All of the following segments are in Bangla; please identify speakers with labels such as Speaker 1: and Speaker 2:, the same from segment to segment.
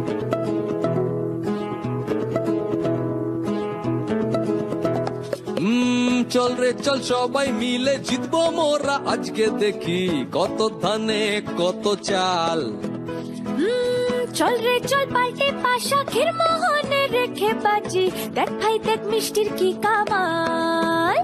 Speaker 1: চল রে চল সবাই মিলে জিতবো মোরা, আজকে দেখি কত ধানে কত চাল।
Speaker 2: চল রে চল পাল্টে পাশা ক্ষীর মোহনে রেখে বাজি, দেখ ভাই দেখ মিষ্টির কি কামাল।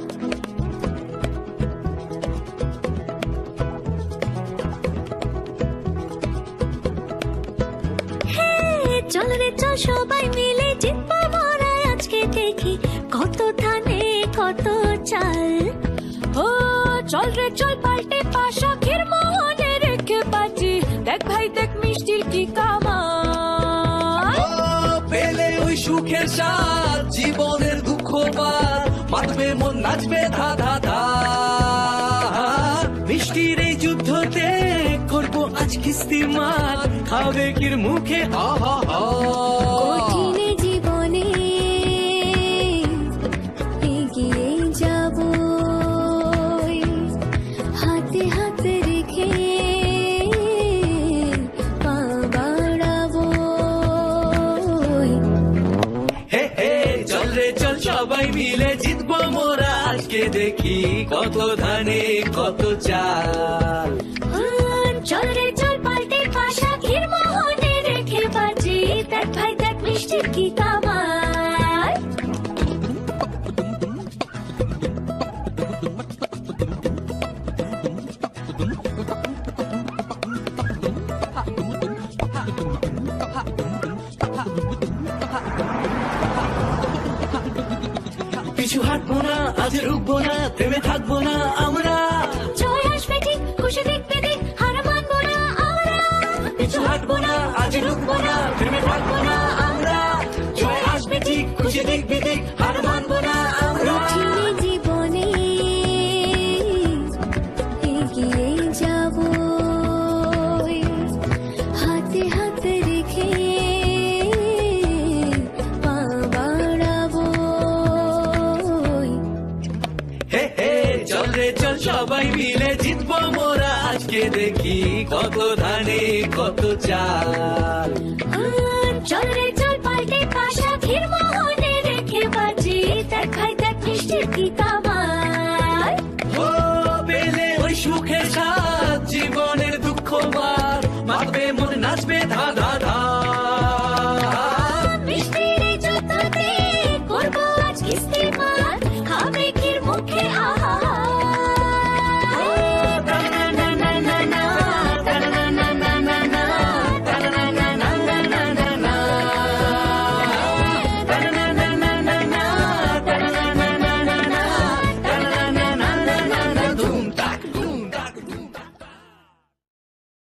Speaker 2: চল রে চল সবাই মিলে জিতবো মোরা, আজকে দেখি কত ধানে কত চাল। ও চল রে চল পাল্টে পাশা ক্ষীর মোহনে রেখে বাজি, দেখ ভাই দেখ মিষ্টির কি কামাল।
Speaker 1: পেলে ওই সুখের স্বাদ, জীবনের দুঃখ বার মাতবে মন, নাচবে ধা ধা ধা। মিষ্টির এই যুদ্ধতে করবো আজ কিস্তি মার, খাবে কির মুখে হা হা হা।
Speaker 2: কঠিন জীবনে এগিয়ে যাব, হাতে হাতে রেখে পা বাড়াবো।
Speaker 1: হে হে চল রে চল সবাই মিলে জিতবো মোরা, আজকে দেখি কত ধানে কত চাল।
Speaker 2: চল রে চল পাল্টে পাশা ক্ষীর মোহনে রেখে বাজি, দেখ ভাই দেখ মিষ্টির কি কামাল।
Speaker 1: পিছু হাঁটবো না, আজ রুখবো না, থেমে থাকবো না আমরা।
Speaker 2: জয় আসবে ঠিক, খুশি দেখবে দিক, হার মানবো না আমরা।
Speaker 1: পিছু হাঁটবো না, আজ রুখবো না, থেমে থাকবো না আমরা। জয় আসবে ঠিক, খুশি দেখবি দিক, হার মানবো না আমরা।
Speaker 2: কঠিন জীবনে এগিয়ে যাব, হাতে হাতে রেখে পা বাড়াবো।
Speaker 1: হে হে চল রে চল সবাই মিলে জিতবো মোরা, আজকে দেখি কত ধানে কত চাল।